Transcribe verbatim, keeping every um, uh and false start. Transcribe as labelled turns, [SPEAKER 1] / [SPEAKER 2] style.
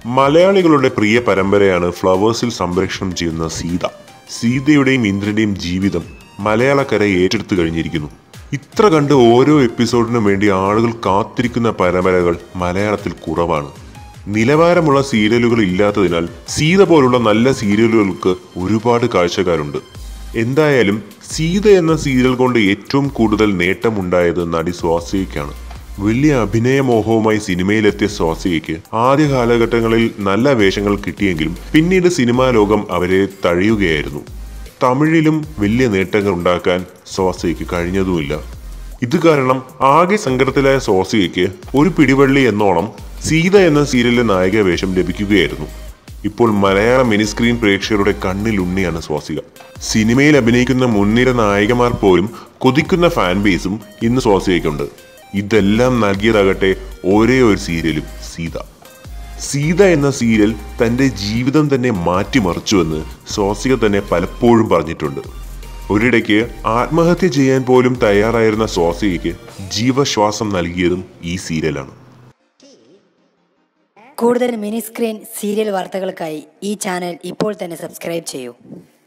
[SPEAKER 1] മലയാളികളുടെ പ്രിയ പരമ്പരയാണ് ഫ്ലവേഴ്സിൽ സംപ്രേഷണം ചെയ്യുന്ന സീത. സീതയുടെയും ഇന്ദ്രന്റെയും ജീവിതം മലയാളക്കര ഏറ്റെടുത്തു കഴിഞ്ഞിരിക്കുന്നു. ഇത്ര കണ്ട് ഓരോ എപ്പിസോഡിനും വേണ്ടി ആളുകൾ കാത്തിരിക്കുന്ന പരമ്പരകൾ മലയാളത്തിൽ കുറവാണ്. നിലവാരമുള്ള സീരിയലുകൾ ഇല്ലാത്തതിനാൽ സീത പോലുള്ള നല്ല സീരിയലുകൾക്ക് ഒരുപാട് കാഴ്ചക്കാരുണ്ട്. എന്തായാലും സീത എന്ന സീരിയൽ കൊണ്ട് ഏറ്റവും കൂടുതൽ നേട്ടമുണ്ടായത് നടി സ്വാസികയ്ക്കാണ്. വലിയ അഭിനയമോഹവുമായി സിനിമയിലെത്തിയ സ്വാസികയ്ക്ക് ആദ്യ കാലഘട്ടങ്ങളിൽ നല്ല വേഷങ്ങൾ കിട്ടിയെങ്കിലും പിന്നീട് സിനിമാ ലോകം അവരെ തഴയുകയായിരുന്നു. തമിഴിലും വലിയ നേട്ടങ്ങൾ ഉണ്ടാക്കാൻ സ്വാസികയ്ക്ക് കഴിഞ്ഞതുമില്ല. ഇത് കാരണം ആകെ സങ്കടത്തിലായ സ്വാസികയ്ക്ക് ഒരു പിടിവള്ളി എന്നോണം സീത എന്ന സീരിയലിലെ നായിക വേഷം ലഭിക്കുകയായിരുന്നു. ഇപ്പോൾ മലയാള മിനി സ്ക്രീൻ പ്രേക്ഷകരുടെ കണ്ണിൽ ഉണ്ണിയാണ് സ്വാസിക. സിനിമയിൽ അഭിനയിക്കുന്ന മുൻനിര നായികമാർ പോലും കൊതിക്കുന്ന ഫാൻ ബേസും ഇന്ന് സ്വാസികയ്ക്കുണ്ട്. ഇതെല്ലാം നൽകിയതാകട്ടെ ഒരേ ഒരു സീരിയലും, സീത. സീത എന്ന സീരിയൽ തൻ്റെ ജീവിതം തന്നെ മാറ്റിമറിച്ചുവെന്ന് സ്വാസിക തന്നെ പലപ്പോഴും പറഞ്ഞിട്ടുണ്ട്. ഒരിടയ്ക്ക് ആത്മഹത്യ ചെയ്യാൻ പോലും തയ്യാറായിരുന്ന സ്വാസികയ്ക്ക് ജീവശ്വാസം നൽകിയതും ഈ സീരിയലാണ്.
[SPEAKER 2] കൂടുതൽ മിനി സ്ക്രീൻ സീരിയൽ വാർത്തകൾക്കായി ഈ ചാനൽ ഇപ്പോൾ തന്നെ സബ്സ്ക്രൈബ് ചെയ്യൂ.